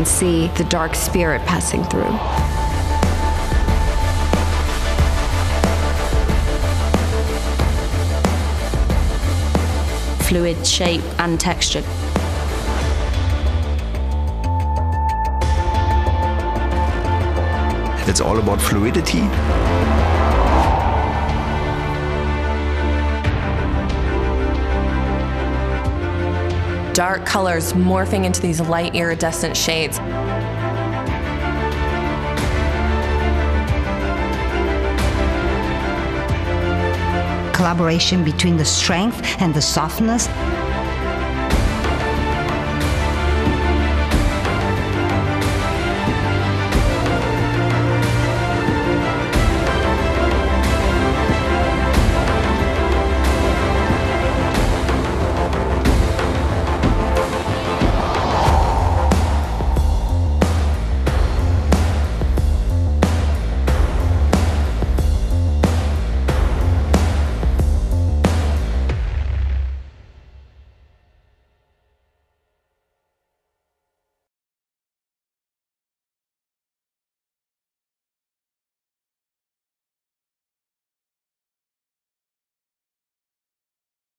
can see the dark spirit passing through. Fluid shape and texture. It's all about fluidity. Dark colors morphing into these light iridescent shades. Collaboration between the strength and the softness.